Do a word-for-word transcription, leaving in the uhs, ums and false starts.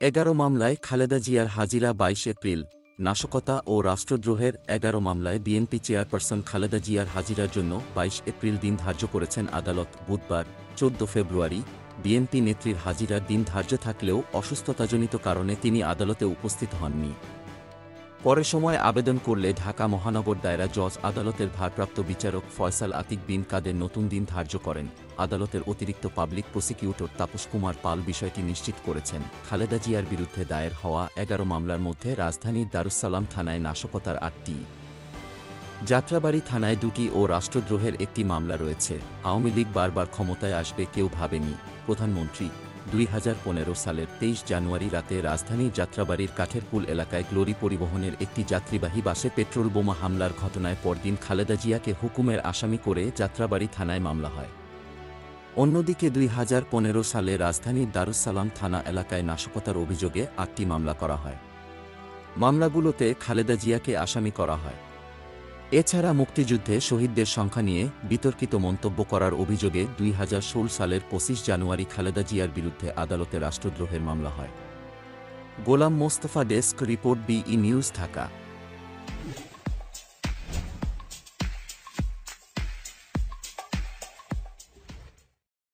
এগারো মামলায় খালেদা জিয়ার হাজিরা বাইশ এপ্রিল। নাশকতা ও রাষ্ট্রদ্রোহের এগারো মামলায় বিএনপি চেয়ারপারসন খালেদা জিয়ার হাজিরার জন্য বাইশ এপ্রিল দিন ধার্য করেছেন আদালত। বুধবার চোদ্দ ফেব্রুয়ারি বিএনপি নেত্রীর হাজিরার দিন ধার্য থাকলেও অসুস্থতাজনিত কারণে তিনি আদালতে উপস্থিত হননি। পরে সময় আবেদন করলে ঢাকা মহানগর দায়রা জজ আদালতের ভারপ্রাপ্ত বিচারক ফয়সাল আতিক বিন কাদের নতুন দিন ধার্য করেন। আদালতের অতিরিক্ত পাবলিক প্রসিকিউটর তাপস কুমার পাল বিষয়টি নিশ্চিত করেছেন। খালেদা জিয়ার বিরুদ্ধে দায়ের হওয়া এগারো মামলার মধ্যে রাজধানীর দারুসালাম থানায় নাশকতার আটটি, যাত্রাবাড়ী থানায় দুটি ও রাষ্ট্রদ্রোহের একটি মামলা রয়েছে। আওয়ামী লীগ বারবার ক্ষমতায় আসবে কেউ ভাবেনি। প্রধানমন্ত্রী দুই হাজার পনেরো সালের তেইশ জানুয়ারি রাতে রাজধানীর যাত্রাবাড়ির কাঠেরপুল এলাকায় গ্লোরি পরিবহনের একটি যাত্রীবাহী বাসে পেট্রোল বোমা হামলার ঘটনায় পরদিন খালেদা জিয়াকে হুকুমের আসামি করে যাত্রাবাড়ি থানায় মামলা হয়। অন্যদিকে দুই হাজার পনেরো সালে রাজধানীর দারুসালাম থানা এলাকায় নাশকতার অভিযোগে আটটি মামলা করা হয়। মামলাগুলোতে খালেদা জিয়াকে আসামি করা হয়। এছাড়া মুক্তিযুদ্ধে শহীদদের সংখ্যা নিয়ে বিতর্কিত মন্তব্য করার অভিযোগে দুই হাজার ষোলো সালের পঁচিশ জানুয়ারি খালেদা জিয়ার বিরুদ্ধে আদালতে রাষ্ট্রদ্রোহের মামলা হয়। Golam Mostafa, desk report, B E news, Dhaka.